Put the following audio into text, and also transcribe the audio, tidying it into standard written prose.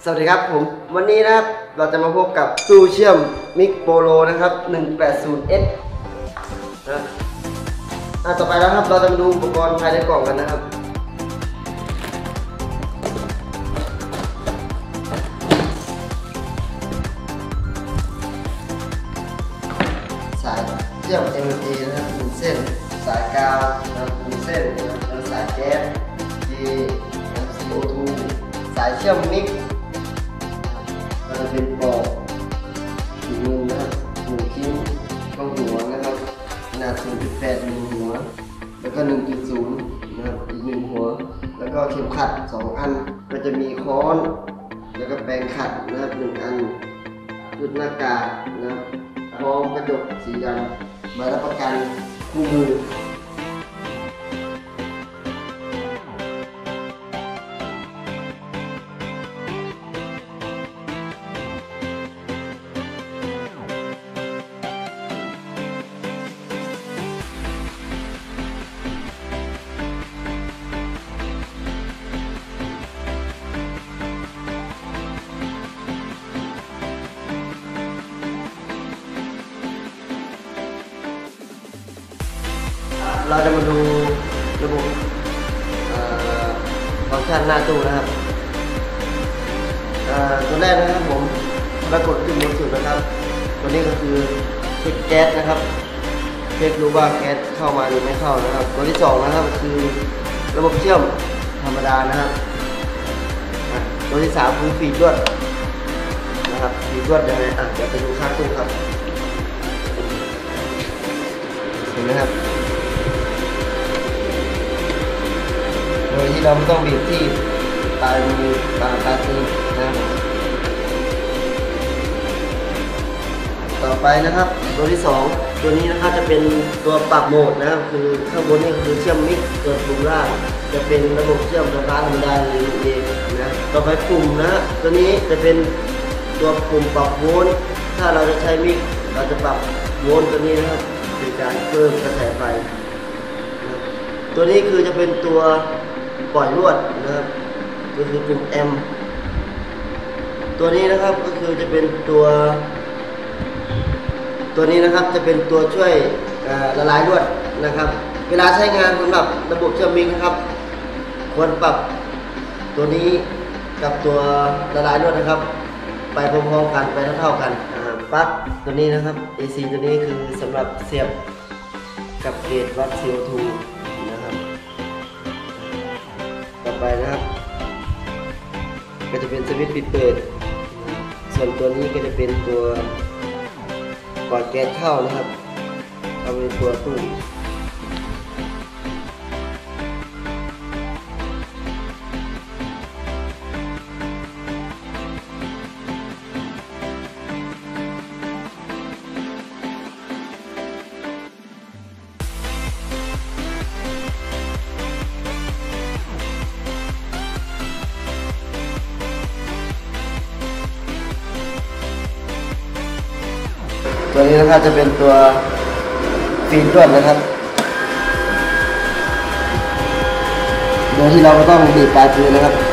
สวัสดีครับผมวันนี้นะครับเราจะมาพบกับตู้เชื่อมมิกโปโลนะครับ 180S นะต่อไปแล้วครับเราจะมาดูอุปกรณ์ภายในกล่องกันนะครับสายเชื่อม MMA นะครับ1เส้นสายกาวนะครับ1เส้นแล้วสายแก๊ส CO2 สายเชื่อมมิกก็จะเป็นปอกอีกหนึ่งนะครับ1ชิ้นต้องหัวนะครับขนาด 0.8 มิลหัวแล้วก็ 1.0 นะครับอีก1หัวแล้วก็เข็มขัด2อันก็จะมีค้อนแล้วก็แปรงขัดนะครับ1อันจุดหน้ากากนะครับพร้อมกระจกสีดำใบรับประกันคู่มือเราจะมาดูระบบฟังก์ชันหน้าตู้นะครับตัวแรกนะครับผมปรากฏขึ้นบนสุดนะครับตัวนี้ก็คือเช็คแก๊สนะครับเช็คดูว่าแก๊สเข้ามาหรือไม่เข้านะครับตัวที่2นะครับคือระบบเชื่อมธรรมดานะครับตัวที่3คือฟีดลวดนะครับฟีดลวดยังไงเดี๋ยวไปดูข้างตู้ครับเห็นไหมครับโดยที่เราไม่ต้องบีบที่ปลายมือปลายตีนนะครับต่อไปนะครับตัวที่2ตัวนี้นะครับจะเป็นตัวปรับโหมดนะครับคือข้างบนนี่คือเชื่อมมิกตัวปุ่มล่างจะเป็นระบบเชื่อมไฟฟ้าธรรมดาหรือเองนะต่อไปปุ่มนะตัวนี้จะเป็นตัวปุ่มปรับโวลต์ถ้าเราจะใช้มิกเราจะปรับโวลต์ตัวนี้นะครับเป็นการเพิ่มกระแสไฟตัวนี้คือจะเป็นตัวปล่อยลวดนะครับก็คือปุ่ม M ตัวนี้นะครับก็คือจะเป็นตัวนี้นะครับจะเป็นตัวช่วยละลายลวดนะครับเวลาใช้งานสำหรับระบบเชื่อมมิกนะครับควรปรับตัวนี้กับตัวละลายลวดนะครับไปพร้อมๆกันไปเท่าๆกันปลั๊กตัวนี้นะครับ AC ตัวนี้คือสำหรับเสียบกับเกจวัด CO2 นะครับต่อไปนะครับก็จะเป็นสวิตช์ปิดเปิดส่วนตัวนี้ก็จะเป็นตัวปล่อยแก๊สเข้านะครับเอาเป็นตัวตู้ตัวนี้นะครับจะเป็นตัวฟีดลวดนะครับโดยที่เราไม่ต้องบีบปลายปืนนะครับ